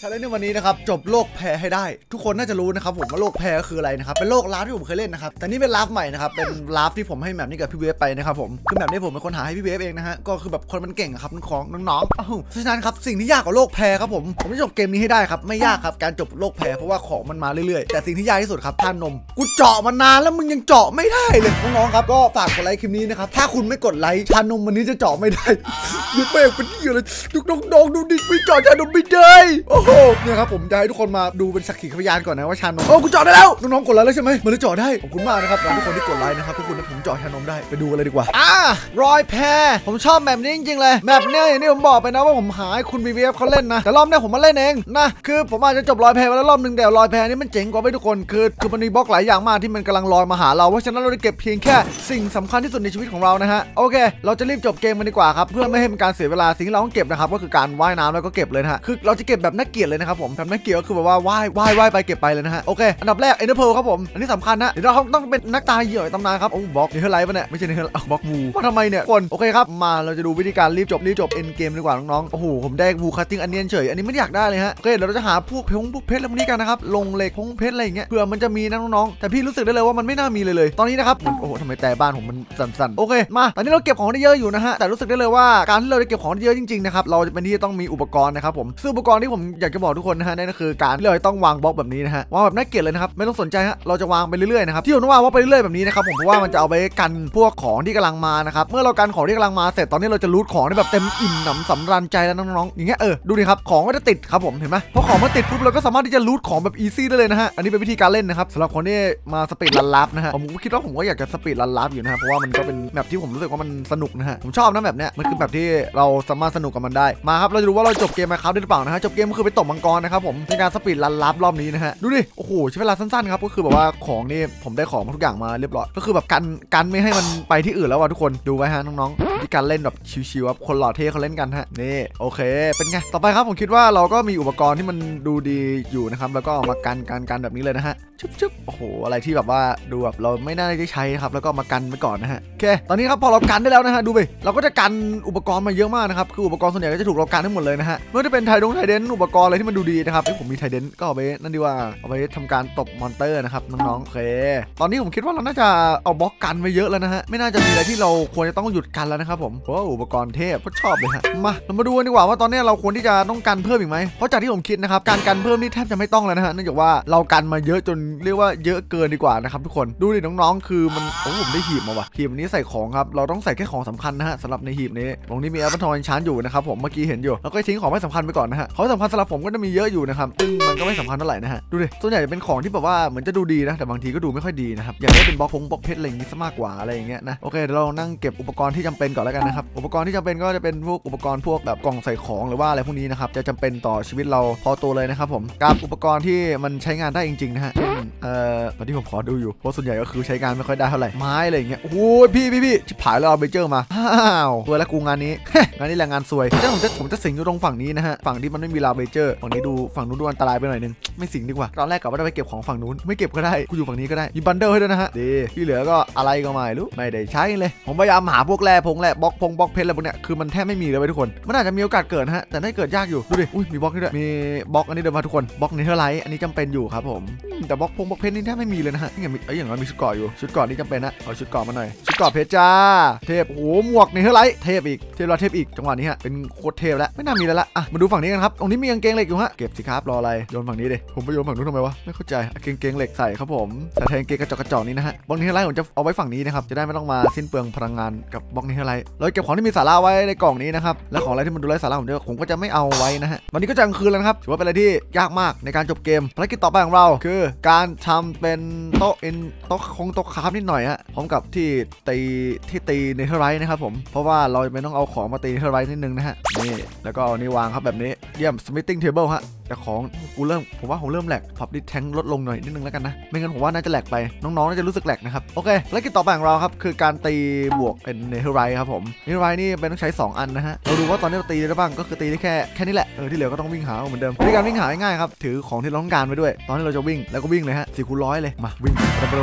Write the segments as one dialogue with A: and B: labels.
A: ชาเลนจ์ในวันนี้นะครับจบโลกแพ้ให้ได้ทุกคนน่าจะรู้นะครับผมว่าโลกแพ้คืออะไรนะครับเป็นโลกลาฟที่ผมเคยเล่นนะครับแต่นี่เป็นลาฟใหม่นะครับเป็นลาฟที่ผมให้แบบนี้กับพี่เวฟไปนะครับผมคือแบบนี้ผมเป็นคนหาให้พี่เวฟเองนะฮะก็คือแบบคนมันเก่งครับน้องๆเพราะฉะนั้นครับสิ่งที่ยากกว่าโลกแพ้ครับผมจะจบเกมนี้ให้ได้ครับไม่ยากครับการจบโลกแพ้เพราะว่าของมันมาเรื่อยๆแต่สิ่งที่ยากที่สุดครับท่านมกูเจาะมานานแล้วมึงยังเจาะไม่ได้เลยน้องๆครับก็ฝากกดไลค์คลิปนี้นะครับถ้าคุณไม่กดไลค์ชานมวันนี้จะเจาะไม่ได้ยุบเป้เป็นที่อะไรทุกน้องๆดูดิไม่เจาะชานมไม่ได้โอ้โหเนี่ยครับผมจะให้ทุกคนมาดูเป็นสักขีพยานก่อนนะว่าชานมกูเจาะได้แล้วน้องๆกดไลค์แล้วใช่ไหมมันจะเจาะได้ขอบคุณมากนะครับทุกคนที่กดไลค์นะครับทุกคนผมเจาะชานมได้ไปดูกันเลยดีกว่ารอยแพผมชอบแบบนี้จริงๆเลยแบบเนี้ยอย่างที่ผมบอกไปนะว่าผมหาให้คุณ BBF เขาเล่นนะแต่รอบนี้ผมมาเล่นเองนะคือผมอาจจะจบรอยแพไปแล้วรอบนึงแต่รอยแพนี่มันเจ๋งกว่าไปทุกคนคือมันมีบล็อกหลายอย่างมากที่มันกำลังลอยมาหาเราเพราะฉะนั้นเราจะเก็บเพียงแค่สิ่งสำคัญที่สุดในชีวิตของเรานะฮะโอเคเราจะรีบจบเกมกันดีกว่าครับเพื่อไม่ให้เป็นการเสียเวลาสิ่งที่เราต้องเก็บนะครับก็คือการว่ายน้ำแล้วก็เก็บเลยนะฮะคือเราจะเก็บแบบนักเกียรติเลยนะครับผมแบบนักเกียรติก็คือแบบว่าว่ายไปเก็บไปเลยนะฮะโอเคอันดับแรกเอ็นเดอร์เพลครับผมอันนี้สำคัญนะเดี๋ยวเราต้องเป็นนักตายเหยื่อตำนานครับโอ้บล็อกนี่เท่าไรปะเนี่ยไม่ใช่นี่เท่าไรบล็อกวูมาทำไมเนี่ยคนโอเคครับมาเราจะดูวิธีการรีบจบเอ็นเกมดีกว่าน้องๆโอ้โหผมได้วูคัตติ้งอันเนียนเฉยอันนี้ไม่อยากได้เลยฮะโอเคเราจะหาพวกเพชรอะไรพวกนี้กันนะครับลงเหล็กเพชรอะไรอย่างเงี้ยเผื่อมันจะมีนะน้องๆแต่พี่รู้สึกได้เลยว่ามันไม่น่ามีเลยตอนนี้นะครับโอ้โหทำไมแต่บ้านผมมันสั่นโอเคมาตอนนี้เราเก็บของได้เยอะอยู่นะฮะแต่รู้สึกได้เลยว่าการที่เราได้เก็บของได้เยอะจริงๆนะครับเราจะเป็นที่ต้องมีอุปกรณ์นะครับผมซึ่งอุปกรณ์ที่ผมอยากจะบอกทุกคนนะฮะนั่นก็คือการที่เราต้องวางบล็อกแบบนี้นะฮะวางแบบน่าเกลียดเลยนะครับไม่ต้องสนใจฮะเราจะวางไปเรื่อยๆนะครับที่ผมต้องวางบล็อกไปเรื่อยๆแบบนี้นะครับผมเพราะว่ามันจะเอาไปกันพวกของที่กำลังมานะครับเมื่อเรากันของที่กำลังมาเสร็จตอนนี้เราจะรูทของได้แบบเต็มอิ่มหนำสำราญใจแล้วน้องๆอย่างเงี้ยดูดิครับของก็จะติดครับผมเห็นไหมพอของมาติดปุ๊บเราก็สามารถที่จะรูทของแบบอีซี่ได้เลยนะฮะอันนี้เป็นวิธีการเล่นนะครับสำหรับคนที่มาสปีดรันลับนะฮะผมคิดว่าผมก็อยากจะสปีดรันลับอยู่นะฮะเพราะว่ามันก็เป็นแบบที่ผมรู้สึกว่ามันสนุกนะฮะผมชอบนะแบบเนี้ยมันคือแบบที่เราสามารถสนุกกับมันได้มาครับเราจะดูว่าเราจบเกมไหมครับได้หรือเปล่านะฮะจบเกมก็คือไปตบมังกรนะครับผมในการสปีดรันลับรอบนี้นะฮะดูดิโอ้โหใช้เวลาสั้นๆครับก็คือแบบว่าของนี่ผมได้ของมาทุกอย่างมาเรียบร้อยก็คือแบบกันไม่ให้มันไปที่อื่นแล้วว่ะทุกคนดูไว้ฮะน้องๆที่การเล่นแบบชิวๆครับคนหล่อเท่เขาเล่นกันฮะนี่โอเคเป็นไงต่อไปครับผมคิดว่าเราก็มีอุปกรณ์ที่มันดูดีอยู่นะครับแล้วก็เอามากันแบบนี้เลยนะฮะชึบโอ้โหอะไรที่แบบว่าดูแบบเราไม่น่าได้ใช้ครับแล้วก็มากันไว้ก่อนนะฮะโอเคตอนนี้ครับพอเรากันได้แล้วนะฮะดูไปเราก็จะกันอุปกรณ์มาเยอะมากนะครับคืออุปกรณ์ส่วนใหญ่ก็จะถูกเรากันทั้งหมดเลยนะฮะไม่ว่าจะเป็นไทเดนอุปกรณ์อะไรที่มันดูดีนะครับผมมีไทเดนก็เอาไปนั่นดีว่าเอาไปทำการตบมอนเตอร์นะครับน้องๆโอเคตอนนี้ผมคิดว่าเราน่าจะเอาบล็อกกันไว้เยอะแล้วนะฮะไม่น่าจะมีอะไรที่เราควรจะต้องหยุดกันแล้วนะครับผมเพราะอุปกรณ์เทพก็ชอบเลยฮะมาเรามาดูกันดีกว่าว่าตอนนี้เราควรที่จะต้องกันเพิ่มอีกไหมเพราะจากที่ผมคิดนะครับการกันเพิ่มนี่แทบจะไม่ต้องแล้วนะฮะเนื่องจากว่าเรากันมาเยอะจนเรียกว่าเยอะเกินดีกว่านะครับทุกคนดูดิน้องๆคือมันผมได้หีบมาว่ะหีบนี้ใส่ของครับเราต้องใส่แค่ของสำคัญนะฮะสำหรับในหีบนี้ตรงนี้มีแอปเปิลทอยชั้นอยู่นะครับผมเมื่อกี้เห็นอยู่แล้วก็ทิ้งของไม่สำคัญไปก่อนนะฮะของสำคัญสำหรับผมก็จะมีเยอะอยู่นะครับซึ่งมันก็ไม่สำคัญเท่าไหร่นะฮะดูดิส่วนใหญ่จะเป็นของที่แบบว่าเหมือนจะดูดีนะแต่บางทีก็ดูไม่ค่อยดีนะครับอยากได้เป็นบล็อกเพชรอะไรอย่างนี้ซะมากกว่าอะไรอย่างเงี้ยนะโอเคเดี๋ยวเรานั่งเก็บอุปกรณ์ที่จำเป็นก่อนแล้วกันนะครับอุปกรณ์ที่จำเป็นก็จะเป็นพวกอุปกรณ์พวกแบบกล่องใส่ของหรือว่าอะไรพวกนี้นะครับจะจำเป็นต่อชีวิตเราพอตัวเลยนะครับผมกับอุปกรณ์ที่มันใช้งานได้จริงๆนะฮะเช่นตอนที่ผมขอดูอยู่เพราะส่วนใหญ่ก็คือใช้งานไม่ค่อยได้เท่าไหร่ไม้อะไรอย่างเงี้ยโอ้ยพี่ชิบหายแล้วเอาเบเจอร์มาตัวละกูงานนี้ งานนี้แหละงานซวยแต่ผมจะสิงอยู่ตรงฝั่งนี้นะฮะฝั่งที่มันไม่มีลาเบเจอร์ฝั่งนี้ดูฝั่งนู้นดูอันตรายไปหน่อยนึงไม่สิงดีกว่าตอนแรกกะว่าจะไปเก็บของฝั่งนู้นไม่เก็บก็ได้กูอยู่ฝั่งนี้ก็ได้มีบันเดิลให้ด้วยนะฮะดีที่เหลือก็อะไรก็ไม่รู้ไม่ได้ใช้เลยผมพยายามหาพวกแร่บล็อกเพชรอะไรพวกเนี้ยคือมันแทบไม่มีเลยทุกคนมันอาจจะมีโอกาสเกิดฮะแต่ได้เกิดยากอยู่ดูดิอุ้ยมีบล็อกนี่ด้วยมีบล็อกอันนี้เดิมมาทุกคนบล็อกเนเธอร์ไลท์อันนี้จำเป็นอยู่ครับผมแต่บล็อกเพชรนี่แทบไม่มีเลยนะฮะอย่างน้อยมีชุดเกราะอยู่ชุดเกราะนี่จำเป็นนะเอาชุดเกราะมาหน่อยชุดเกราะเพชรจ้าเทพโอ้หมวกเนเธอร์ไลท์เทพอีกจังหวะนี้ฮะเป็นโคตรเทพแล้วไม่น่ามีแล้วละมาดูฝั่งนี้กันครับตรงนี้มีกางเกงเหล็กอยู่ฮะเก็บสิครับรออะไรโยนฝั่งนี้ดิผมไปโยนฝั่งนู้นทำไมวะไม่เข้าใจกางเกงเหล็กใส่ครับผมแต่แทนเกงกระจอกนี้นะฮะบล็อกเนเธอร์ไลท์ผมจะเอาไว้ฝั่งนี้นะครับจะได้ไม่ต้องมาสิ้นเปลืองพลังงานกับบล็อกเนเธอร์ไลท์เราเก็บของที่มีสาระไว้ในกล่องนี้นะครับและของอะไรที่มันดูไร้สาระผมก็จะไม่เอาไว้นะฮะวันนี้ก็จะกลางคืนแล้วครับถือว่าเป็นอะไรที่ยากมากในการจบเกมภารกิจต่อไปของเราคือการทำเป็นโต๊ะคราฟนิดหน่อยฮะพร้อมกับที่ตีเนเธอร์ไลท์นะครับผมเพราะว่าเราไม่ต้องเอาของมาตีเนเธอร์ไลท์นิดนึงนะฮะนี่แล้วก็เอานี่วางครับแบบนี้เยี่ยม smithing table ฮะแต่ของผมว่าผมเริ่มแหลกพับดิแทงลดลงหน่อยนิดนึงแล้วกันนะไม่งั้นผมว่าน่าจะแหลกไปน้องๆน่าจะรู้สึกแหลกนะครับโอเคภารกิจต่อไปของเราครับคือการตีบวกเป็นเนเธอร์ไลท์ครับผมเนเธอร์ไลท์นี่เป็นต้องใช้2อันนะฮะเราดูว่าตอนนี้เราตีได้บ้างก็คือตีได้แค่นี้แหละที่เหลือก็ต้องวิ่งหาเหมือนเดิมวิธีการวิ่งหาง่ายๆครับถือของที่เราต้องการไปด้วยตอนที่เราจะวิ่งแล้วก็วิ่งเลยฮะ4 คูณ 100เลยมาวิ่ง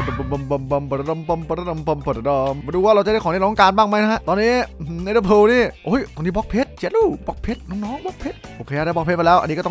A: มาดูว่าเราจะได้ของที่เราต้องการบ้างไหมนะฮะตอนนี้เนเธอร์เพลนี่โอ้ยตรงนี้บล็อกเพชรเจ็ดลูกบล็อกเพชรน้องๆบล็อกเพชรโอเคได้บล็อกเพชรมาแล้วอันนี้ก็ต้องการมา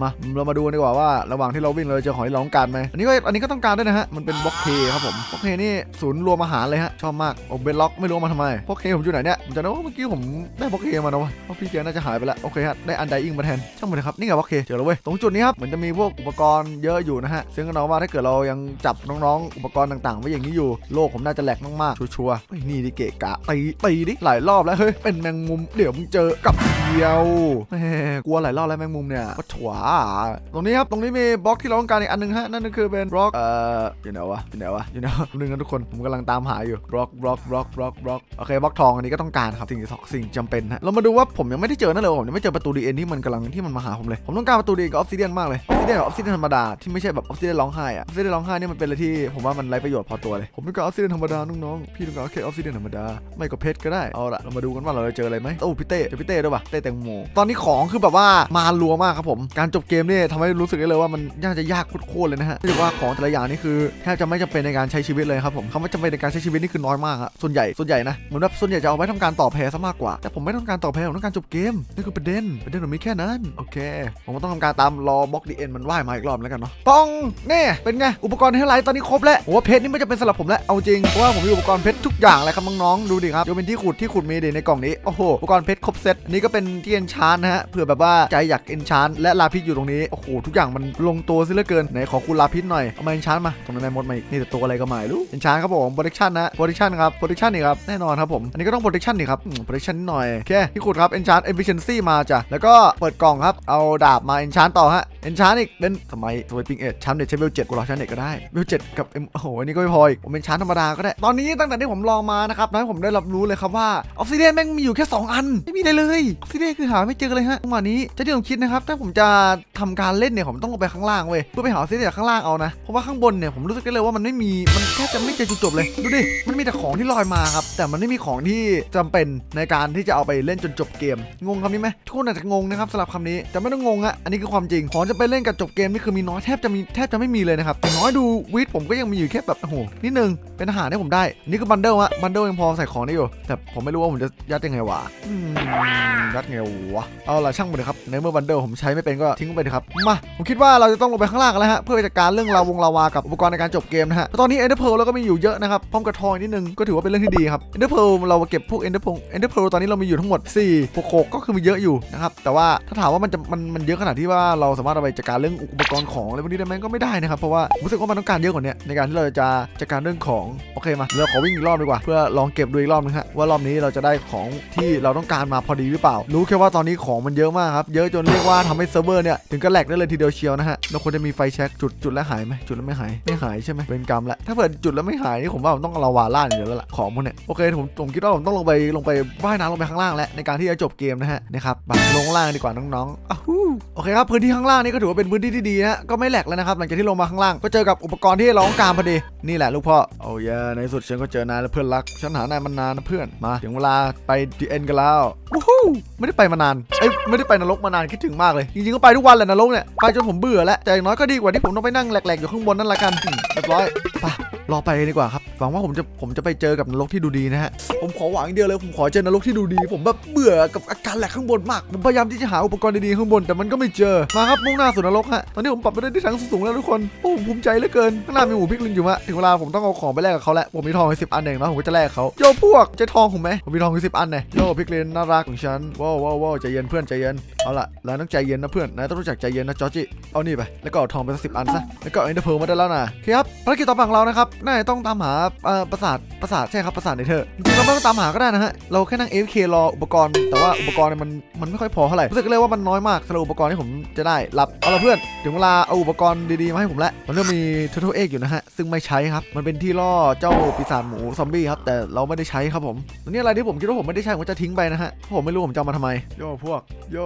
A: เรามาดูดีกว่าว่าระหว่างที่เราวิ่งเราเจอของที่เราต้องการไหมอันนี้ก็ต้องการด้วยนะฮะมันเป็นบล็อกเคครับผมบล็อกเคนี่ศูนย์รวมอาหารเลยฮะชอบมากโอเบล็อกไม่รู้มาทำไมบล็อกเคผมอยู่ไหนเนี่ยผมจะนึกว่าเมื่อกี้ผมได้บล็อกเคมานะวะเพราะพี่เจน่าจะหายไปแล้วโอเคฮะได้อันไดอิงมาแทนช่างมันเลยครับนี่ไงบล็อกเคเจอแล้วเว้ยตรงจุดนี้ครับเหมือนจะมีพวกอุปกรณ์เยอะอยู่นะฮะซึ่งก็น้องว่าถ้าเกิดเรายังจับน้องๆอุปกรณ์ต่างๆไว้อย่างนี้อยู่โลกผมน่าจะแหลกมากๆชัวร์ๆนี่ดิเกะกะตีดิหลายรอบแล้วเฮ้ยเป็นแมงมุมเดี๋ยวมึงเจอกับเดียวกลัวหลายรอบแล้วแมงมุมเนี่ยก็ถั่วตรงนี้ครับตรงนี้มีบล็อกที่เราต้องการอีกอันนึงฮะนั่นก็คือเป็นบล็อกอยู่ไหนวะนึงนะทุกคนผมกำลังตามหาอยู่บล็อกโอเคบล็อกทองอันนี้ก็ต้องการครับสิ่งจำเป็นฮะเรามาดูว่าผมยังไม่ได้เจอนั่นเลยผมยังไม่เจอประตูดีเอ็นที่มันมาหาผมเลยผมต้องการประตูดีกับออฟซิเดียนมากเลยออฟซิเดียนกับออฟซิเดียนธรรมดาที่ไม่ใช่แบบออฟซิเดียนร้องไห้อะออฟซิเดียนร้องไห้นี่มันเป็นอะไรที่ผมว่ามันไร้ประโยชน์พอตัวเลยผมต้องการออฟซิเดียนธรรมดาน้องๆพี่ต้องการแค่ออฟซิเดียนธรรมดาไม่ก็เพชรก็ได้เอาละเรามาดูกันว่าเราจะเจออะไรไหมโอ้พี่เต้เจอพี่เต้ด้วยป่ะเต้แตงโมตอนนี้ของคือแบบว่ามารัวมากครับผมการจบเกมนี่ทำให้รู้สึกได้เลยว่ามันยากโคตรเลยนะฮะเรียกว่าของแต่ละอย่างนี่คือแทบจะไม่จำเป็นในการใช้ชีวิตเลยครับผมคำว่าจำเป็นในการใช้ชีวิตนี่คือน้อยมากครับส่วนใหญ่นะเหมือนแบบส่วนใหญ่จะเอาไว้ทำการต่อแพซะมากกว่าแต่ผมไม่ต้องการต่อแพผมต้องการจบเกมนี่คือประเด็นผมมีแค่นั้นโอเคผมก็ต้องทำการตามรอบล็อกดีเอ็นมันว่ายมาอีกรอบแล้วกันเนาะป้องนี่เป็นไงอุปกรณ์เฮลไลท์ตอนนี้ครบแล้วโอ้เพชรนี่ไม่จะเป็นสำหรับผมแล้วเอาจริงเพราะว่าผมมีอุปกรณ์เพชรทุกอย่างเลยครับน้องๆดูดิครับยกเป็นที่ขุดมีในกล่องนี้โอ้โหอุปกรณ์เพชรครบเซตอันนี้ก็เป็นที่เอนชานนะฮะเผื่อแบบว่าใจอยากเอนชานและลาพิษอยู่ตรงนี้โอ้โหทุกอย่างมันลงตัวซะเหลือเกินไหนขอคุณลาพิษหน่อยเอามาเอนชานมาตรงนั้นแม่มดมาอีกนี่แต่ตัวอะไรก็ไม่รู้เอนชานครับผมโปรเทคชั่นนะโปรเทคชั่นครับโปรเทคชั่นนี่ครับแน่นอนครับผมอันนี้ก็ต้องโปรเทคชั่นนี่ครับโปรเทคชั่นหน่อยโอเคที่ขุดครับเอนชานเอฟฟิเชนซี่มาจ้ะแล้วก็เปิดกล่องครับเอาดาบมาเอนชานต่อฮะเอนชานอีกเป็นสมัยสวยปิงเอ็ดชั้นเด็ดใช้เวล7กูรอชั้นเด็ดก็ได้เวล7กับโอ้โหอันนี้ก็ไม่พออีกผมเป็นชั้นธรรมดาก็ได้ตอนนี้ตั้งแต่ที่ผมลองมานะครับนะผมได้รับรู้เลยครับว่าออฟซิเดียนแม่งมีอยู่แค่2อันไม่มีเลยออฟซิเดียนคือหาไม่เจอเลยฮะจังหวะนี้จะที่ผมคิดนะครับถ้าผมจะทำการเล่นเนี่ยผมต้องลงไปข้างล่างเว้ยเพื่อไปหาออฟซิเดียนข้างล่างเอานะเพราะว่าข้างบนเนี่ยผมรู้สึกได้เลยว่ามันไม่มีมันแค่จะไม่เจอจุดจบเลยดูดิมันมีแต่ของที่ลอยมาครับแต่มันไม่มีของที่จำเป็นในการที่จะเอาไปเล่นจนจบเกมงงคำนี้ไหมทุกคนอาจจะงงนะครับสำหรับคำนี้แต่ไม่ต้องงงอะอันนี้คือความจริงของจะไปเล่นกับจบเกมนี่คือมีน้อยแทบจะไม่มีเลยนะครับอย่างน้อยดูวิทผมก็ยังมีอยู่แค่แบบโอ้โหนิดนึงเป็นอาหารที่ผมได้นี่คือบันเดิลฮะบันเดิลยังพอใส่ของได้อยู่แต่ผมไม่รู้ว่าผมจะยัดยังไงวะยัดไงวะเอาล่ะช่างมันเลยครับในเมื่อบันเดิลผมใช้ไม่เป็นก็ทิ้งไปเลยครับมาผมคิดว่าเราจะต้องลงไปข้างล่างกันแล้วฮะเพื่อจัดการเรื่องลาวากับอุปกรณ์ในการจบเกมนะฮะตอนนี้เอ็นเดอร์เพลเราก็มีอยู่เยอะนะครับพร้อมกับทอยนิดนึงก็ถือว่าเป็นเรื่องที่ดีครับเอ็นเดอร์เพลเราเก็บพวกเอ็นเดอร์เพลตอนนี้เรามีอยู่ทั้งหมด4พวกโคกก็คือมีเยอะอยู่นะครับแต่ว่าถ้าถามว่ามันเยอะขนาดที่ว่าเราสามารถเอาไปจัดการเรื่องอุปกรณ์ของอะไรพวกนี้ได้ไหมก็ไม่ได้นะครับเพราะว่ารู้สึกว่ามันต้องการเยอะกว่านี้ในการที่เราจะจัดการเรื่องของโอเคมาเราขอวิ่งอีกรอบดีกว่าเพื่อลองเก็บดูอีกรอบนึงฮะว่ารอบนี้เราจะได้ของที่เราต้องการมาพอดีหรือเปล่ารู้แค่ว่าตอนนี้ของมันเยอะมากครับเยอะจนเรียกว่าทำให้เซิร์ฟเวอร์เนี่ยถึงก็แหลกได้เลยทีเดียวเชียวนะฮะเราควรจะมีไฟแช็กจุดแล้วหายไหมจุดแล้วไม่หายใช่ไหมเป็นกรรมละถ้าเกิดจุดแล้วไม่หายนี่ผมว่าผมต้องลาวาล่าอย่างเดียวแล้วล่ะของพวกเนี่ยโอเคผมคิดว่าผมต้องลงไปว่ายน้ำลงไปข้างล่างแล้วในการที่จะจบเกมนะฮะนะครับลงล่างดีกว่าน้องๆโอเคครับพื้นที่ข้างล่างนี่ก็ถือว่าเป็นพื้นที่ที่ดีนะก็ไม่แหลกแล้วนะครับหลังจากที่ลงมาข้างล่างก็เจอกับอุปกรณ์ที่เราต้องการพอดีนี่แหละลูกพ่อโอ้ยในสุดฉันก็เจอนายแล้วเพื่อนรักฉันหานายมานานนะเพื่อนมาถึงเวลาไปดีเอ็นกันแล้ววู้ฮู้ไม่ได้ไปมานานไม่ได้ไปนรกมานานคิดถึงมากเลยจริงๆก็ไปทุกวันแหละนรกเนี่ยไปจนผมเบื่อแล้วแต่อย่างน้อยก็ดีกว่าที่ผมต้องไปนั่งแหลกๆอยู่ข้างบนนั่นละกันเรียบร้อยไปรอไปดีกว่าครับหวังว่าผมจะไปเจอกับนรกที่ดูดีนะฮะผมขอหวังเดียวเลยผมขอเจอนรกที่ดูดีผมแบบเบื่อกับอาการแหลกข้างบนมากผมพยายามที่จะหาอุปกรณ์ดีๆข้างบนแต่มันก็ไม่เจอมาครับมุ่งหน้าสู่นรกฮะตอนนี้ผมปรับไปได้ที่ทั้งสูงแล้วทุกคนโอ้ผมภูมิใจเหลือเกินข้างหน้ามีหมูพิกลินอยู่ฮะถึงเวลาผมต้องเอาของไปแลกกับเขาแล้วผมมีทองไป10 อันเองนะผมก็จะแลกเขาโยพวกใจทองผมไหมผมมีทองไป10 อันเนี่ยโยพิกลินน่ารักของฉันว้าวใจเย็นเพื่อนใจเย็นเอาล่ะแล้วต้องใจเย็นนะเพื่อนนายต้องรู้จักใจเย็นนะจอร์จิเอานี่ไปแล้วก็เอาทองไปสัก10 อันซะแล้วก็เอ็นเดอร์เพลมาได้แล้วนะครับภารกิจต่อไปของเรานะครับน่าจะต้องตามหาปราสาทใช่ครับปราสาทในเธอจริงๆเราไม่ต้องตามหาก็ได้นะฮะเราแค่นั่ง AFK รออุปกรณ์แต่ว่าอุปกรณ์มันไม่ค่อยพอเท่าไหร่รู้สึกเลยว่ามันน้อยมากสำหรับอุปกรณ์ที่ผมจะได้รับเอาละเพื่อนถึงเวลาเอาอุปกรณ์ดีๆมาให้ผมแล้วมันเริ่มมี Turtle Egg อยู่นะฮะซึ่งไม่ใช้ครับมันเป็นที่ล่อเจ้าปีศาจหมูซอมบี้ครับแต่เราไม่ได้ใช้ครับผมอันนี้อะไรที่ผมคิดว่าผมไม่ได้ใช้ผมจะทิ้งไปนะฮะผมไม่รู้ผมจะมาทำไมโย่พวก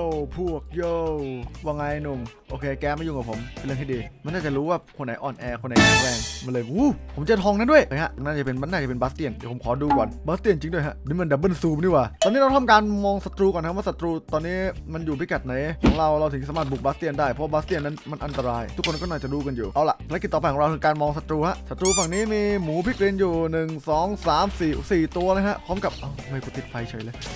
A: ว่าไงหนุ่มโอเคแกไม่ยุ่งกับผมเป็นเรื่องที่ดีมันน่าจะรู้ว่าคนไหนอ่อนแอคนไหนแข็งแรงมันเลยผมเจอทองนั้นด้วยนะฮะน่าจะเป็นบาสเตียนเดี๋ยวผมขอดูก่อนบาสเตียนจริงด้วยฮะนี่มันดับเบิลซูมนี่หว่าตอนนี้เราทำการมองศัตรูก่อนนะว่าศัตรูตอนนี้มันอยู่พิกัดไหนของเราถึงสามารถบุกบาสเตียนได้เพราะบาสเตียนนั้นมันอันตรายทุกคนก็น่าจะรู้กันอยู่เอาล่ะภารกิจต่อไปของเราคือการมองศัตรูฮะศัตรูฝั่งนี้มีหมูพิกลินอยู่1 2 3 4 ตัวเลยฮะพร้อมกับไม่กดติดไฟเฉยเลย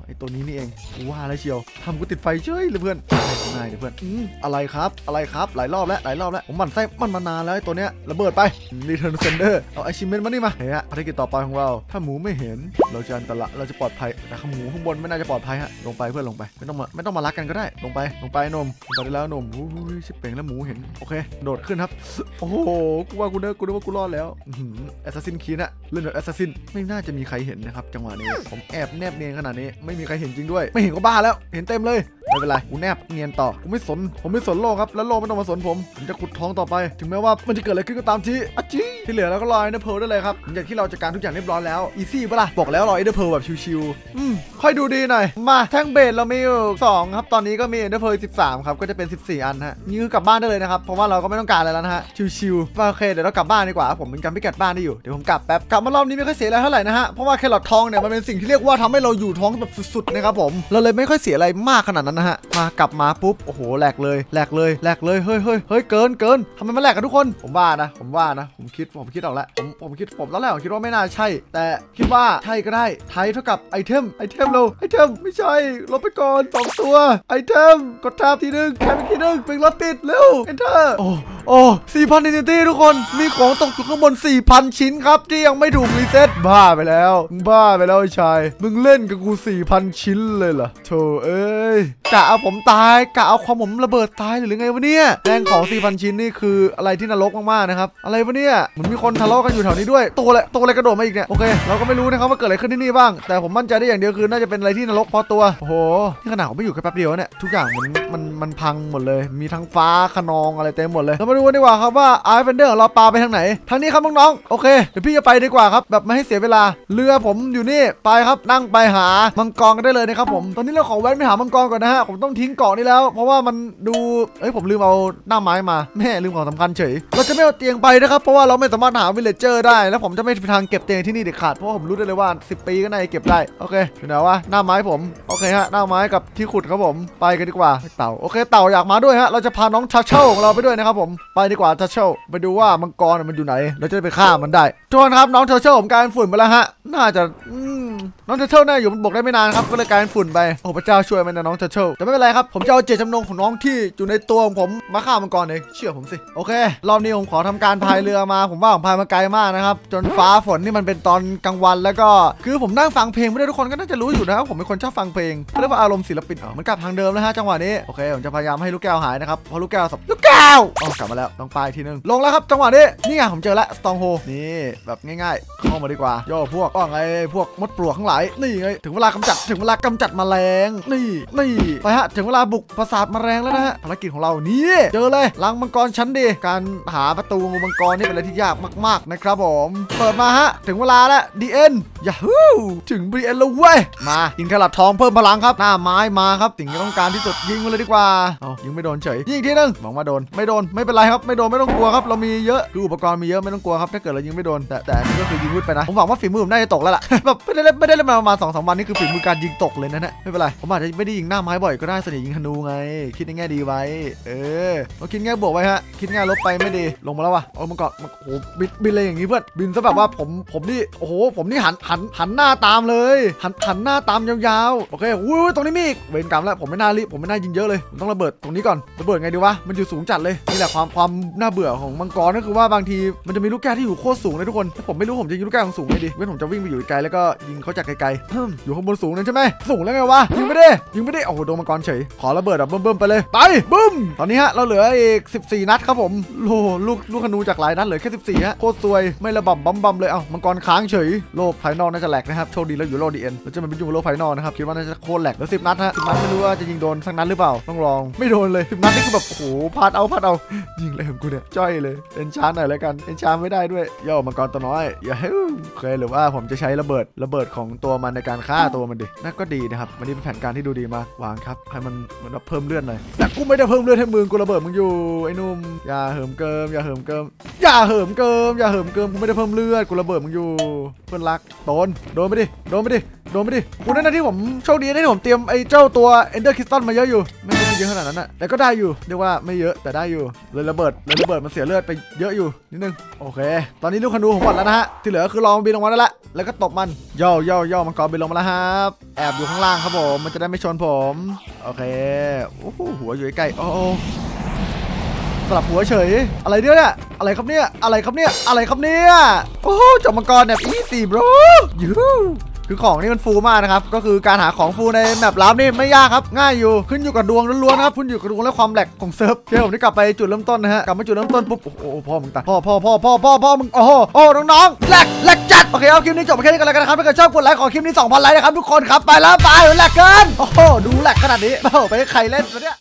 A: ไอตัวนี้นี่เองกูว่าแล้วเชียวทำกูติดไฟเฉยเลยเพื่อนง่ายเดี๋ยวเพื่อนอะไรครับหลายรอบแล้วผมหมั่นไส้มันมานานแล้วไอตัวเนี้ยระเบิดไป Return Sender เอาachievementมานี่มาเฮ้ยภารกิจต่อไปของเราถ้าหมูไม่เห็นเราจะอันตรายเราจะปลอดภัยแต่หมูข้างบนไม่น่าจะปลอดภัยฮะลงไปเพื่อนลงไปไม่ต้องมารักกันก็ได้ลงไปนมลงไปได้แล้วนมชิบเป่งแล้วหมูเห็นโอเคโดดขึ้นครับโอ้โหกูนึกว่ากูรอดแล้วAssassin Creed อะเล่นแบบ Assassin ไม่น่าจะมีใครเห็นนะครับจังหวะนี้ผมแอบแนบเนียนขนาดนี้ไม่มีใครเห็นจริงด้วยไม่เห็นก็บ้าแล้วเห็นเต็มเลยไม่เป็นไรกูแนบเนียนต่อผมไม่สนโลกครับแล้วโลกไม่ต้องมาสนผมจะขุดทองต่อไปถึงแม้ว่ามันจะเกิดอะไรขึ้นก็ตามที่เหลือแล้วก็รอEnder Pearlได้เลยครับหลังจากที่เราจัดการทุกอย่างเรียบร้อยแล้วอีซี่ปะล่ะบอกแล้วรอEnder Pearlแบบชิวๆค่อยดูดีหน่อยมาแท่งเบสเรามีอยู่2ครับตอนนี้ก็มี Ender Pearl 13ครับก็จะเป็น14อันฮะนี่คือกลับบ้านได้เลยนะครับเพราะว่าเราก็ไม่ต้องการอะไรแล้วนะฮะชิวๆโอเคเดี๋ยวเรากลับบ้านดีกว่าผมเป็นจำพิกัดบ้านได้อยู่เดี๋ยวผมกลับแป๊บกลับมารอบนี้ไม่ค่อยเสียอะไรเท่าไหร่นะฮะเพราะว่าแครอททองเนี่ยมันเป็นสิ่งที่เรียกว่าทำให้เราอยู่ท้องแบบสุดๆนะครับผมเราเลยไม่ค่อยเสียอะไรมากขนาดนั้นนะฮะมากลับมาปุ๊บโอ้โหแหลกเลยเฮ้ยเกินทำไมมันแหลกกันทุกคนผมว่านะผมคิดออกแล้วผมตอนแรกผมคิดว่าไม่น่าใช่แต่คิดว่าใช่ก็ได้ไทยเท่ากับไอเทมเราไอเทมไม่ใช่ลบไปก่อน2ตัวไอเทมกดแท็บทีนึงแค่ทีนึงเป็นรถติดเร็ว enter โอ้ 4,000 identity ทุกคนมีของตกอยู่ข้างบน 4,000 ชิ้นครับที่ยังไม่ถูกรีเซ็ตบ้าไปแล้วไอ้ชายมึงเล่นกับกู 4,000 ชิ้นเลยเหรอโธ่เอ้ยกะเอาผมตายกะเอาความผมระเบิดตายหรือไงวะเนี่ยแรงของ 4,000 ชิ้นนี่คืออะไรที่นรกมากๆนะครับอะไรวะเนี่ยเหมือนมีคนทะเลาะกันอยู่แถวนี้ด้วยตัวอะไรกระโดดมาอีกเนี่ยโอเคเราก็ไม่รู้นะครับว่าเกิดอะไรขึ้นที่นี่บ้างแต่ผมมั่นใจได้อย่างเดียวคือน่าจะเป็นอะไรที่นรกพอตัวโอ้โหที่ขนาดผมไม่อยู่แค่แป๊บเดียวเนี่ยทุกอย่างมันพังหมดเลยมีทั้งฟ้าคะนองอะไรเต็มหมดเลยเรามาดูกันดีกว่าครับว่าไอเฟนเดอร์ของเราปาไปทางไหนทางนี้ครับน้องๆโอเคเดี๋ยวพี่จะไปดีกว่าครับแบบไม่ให้เสียเวลาเรือผมอยู่นี่ไปครับนั่งไปหามังกรกันได้เลยนะครับผมตอนนี้เราขอแวะไปหามังกรก่อนนะฮะผมต้องทิ้งเกาะนี้แล้วเพราะว่ามันดูผมลืมเอาหน้าไม้มาแม่ลืมของสำคัญเฉยเราจะไม่เอาเตียงไปนะครับเพราะว่าเราไม่สามารถหาวิลเลจเจอร์ได้แล้วผมจะไม่มีทางเก็บเตียงที่นี่เด็ดขาดเพราะผมรู้ได้เลยว่า10 ปีก็น่าจะเก็บได้โอเคอยู่ไหนวะหน้าไม้ผมโอเคฮะหน้าไม้กับที่ขุดครับผมไปกันดีกว่าเต่าโอเคเต่าอยากมาด้วยฮะเราจะพาน้องทัชเชลของเราไปด้วยนะครับผมไปดีกว่าทัชเชลไปดูว่ามังกรมันอยู่ไหนเราจะไปฆ่ามันได้ทุกคนครับน้องทัชเชลผมกลายเป็นฝุ่นไปแล้วฮะน่าจะน้องทัชเชลน่าอยู่บนบกได้ไม่นานครับก็เลยกลายเป็นฝุ่นไปโอ้พระเจ้าช่วยมันนะน้องทัชเชลแต่ไม่เป็นไรครับผมจะเอาเจตจำนงของน้องที่อยู่ในตัวของผมมาฆ่ามังกรเองเชื่อผมสิโอเครอบนี้ผมขอทำการพายเรือมาผมว่าผมพายมาไกลมากนะครับจนฟ้าฝนนี่มันเป็นตอนกลางวันแล้วก็คือผมนั่งฟังเพลงไม่ได้ทุกคนก็น่าจะรู้อยู่นะครับผมเป็นคนชอบฟังเพลงเรียกว่าอารมณ์ศิลปินมันกลับทางเดิมแล้วฮะจังหวะนี้โอเคผมจะพยายามให้ลูกแก้วหายนะครับเพราะลูกแก้วกลับมาแล้วต้องไปทีนึงลงแล้วครับจังหวะนี้นี่ไงผมเจอแล้วสตองโฮนี่แบบง่ายๆเข้ามาดีกว่าย่อพวกไงพวกมดปลวกทั้งหลายนี่ไงถึงเวลากำจัดแมลงนี่ไปฮะถึงเวลาบุกปราสาทแมลงแล้วนะฮะภารกิจของเรานี่เจอเลยรังมังกรชั้นดีการหาประตูงูมังกรนี่เป็นอะไรที่ยากมากๆนะครับผมเปิดมาฮะถึงเวลาแล้วดีเอ็นยาฮูถึงดีเอ็นแล้วเว้ยมากินแครอททองเพิ่มพลังครับหน้าไม้มาครับสิ่งที่ต้องการที่สุดยิงมาเลยดีกว่ายิงไม่โดนเฉยยิงทีนึงหวังว่าโดนไม่เป็นไรครับไม่โดนไม่ต้องกลัวครับเรามีเยอะคืออุปกรณ์มีเยอะไม่ต้องกลัวครับถ้าเกิดเรายิงไม่โดนแต่อันนี้ก็คือยิงวุดไปนะผมหวังว่าฝีมือผมน่าจะตกแล้วล่ะแบบไม่ได้เล่นมาประมาณ 2-3 วันนี่คือฝีมือการยิงตกเลยนะเนี่ยไม่เป็นไรผมอาจจะไม่ได้ยิงหน้าไม้บ่อยก็ได้ส่วนใหญ่ยิงธนูไงคิดในแง่ดีไว้เราคิดแง่บวกไว้ฮะคิดแง่ลบไปไม่ดีลงมาแล้ววะมันก็โอ้โหบินเลยอย่างนี้เพื่อนบินซะแบบว่าผมนี่โอ้โหผมนี่หันหน้าตามเลยหันหน้าตามยาวๆโอเคตรงนี้มีอีกเวรกรรมแล้วผมไม่น่ารีบผมไม่น่ายิงเยอะเลยผมต้องระเบิดตรงนี้ก่อนระเบิดไงดีวะมันอยู่สูงจัดเลยนี่แหละความน่าเบื่อของมังกรก็คือว่าบางทีมันจะมีลูกแก้วที่อยู่โคตรสูงเลยทุกคนถ้าผมไม่รู้ผมจะยิงลูกแก้วสูงไงดีเว้นผมจะวิ่งไปอยู่ไกลแล้วก็ยิงเขาจากไกลๆอยู่ข้างบนสูงนั่นใช่ไหมสูงแล้วไงวะยิงไม่ได้โอ้โหโดนมังกรเฉยขอระเบิดแบบเบิ่มไปเลยไปบึ้มตอนนี้ฮะเราเหลืออีก14 นัดครับผมลูกธนูจากหลายนัดเหลือแค่14ฮะโคตรซวยไม่ระบำบัมเลยมังกรค้างเฉยโลกภายนอกน่าจะแหลกนะครับโชคดีแล้วอยู่โลกดีเอ็นเราจะมาเป็นอยู่โลกภายนอกนะครับคิดว่าน่าจะโคตรแหลกแล้ว10 นัดฮะ10 นัดไม่รู้ว่าจะยิงโดนสักนัดหรือเปล่าต้องลองไม่โดนเลย10 นัดนี่คือแบบโอ้โหพลาดเอายิงเลยผมกูเนี่ยจ้อยเลยเอ็นชาร์หน่อยแล้วกันเอ็นชาร์ไม่ได้ด้วยย่อมังกรตัวน้อยอย่าเคยหรือว่าผมจะใช้ระเบิดของตัวมันในการฆ่าตัวมันดินั่นก็ดีนะครับมันนี่เป็นแผนการที่ดูดีมากวางครับให้มันเพิ่มเลือดหน่อยแต่กูไม่ได้เพิ่มเลือดให้มึงกูระเบิดมึงอยู่ไอ้นุ่มอย่าเหิมเกิมกูไม่ได้เพิ่มเลือดกูระเบิดมึงอยู่เพื่อนรักโดนไปดิกูนั่นนะที่ผมโชคดีนะที่ผมเตรียมไอ้เจ้าตัว Ender Crystal มาเยอะอยู่ไม่ได้เยอะขนาดนั้นนะแต่ก็ได้อยู่เรียกว่าไม่เยอะแต่ได้อยู่เลยระเบิดมันเสียเลือดไปเยอะอยู่นิดนึงโอเคตอนนี้ลูกธนูผมหมดแล้วนะฮะที่เหลือคือลองบินลงมาได้ละแล้วก็ตบมันย่อมังกรบินลงมาแล้วครับแอบอยู่ข้างล่างครับผมมันจะได้ไม่ชนผมโอเคโอ้โหหัวอยู่ใกล้โอ้สลับหัวเฉยอะไรเนี่ยอะไรครับเนี่ยอะไรครับเนี่ยโอ้จบมังกรแบบอีซี่บรยูคือของนี่มันฟูมากนะครับก็คือการหาของฟูในแมปลับนี่ไม่ยากครับง่ายอยู่ขึ้นอยู่กับดวงล้วนๆครับขึ้นอยู่กับดวงและความแหลกของเซิร์ฟเดี๋ยวผมได้กลับไปจุดเริ่มต้นนะฮะกลับมาจุดเริ่มต้นปุ๊บโอ้โหพ่อมึงตายพ่อมึงโอ้โหน้องๆแหลกจัดโอเคเอาคลิปนี้จบไปแค่นี้กันแล้วกันนะครับถ้าเกิดชอบกดไลค์ขอคลิปนี้ 2,000 ไลค์นะครับทุกคนครับไปแล้วไปแหลกเกินโอ้โหดูแหลกขนาดนี้ไปให้ใครเล่นวะเนี่ย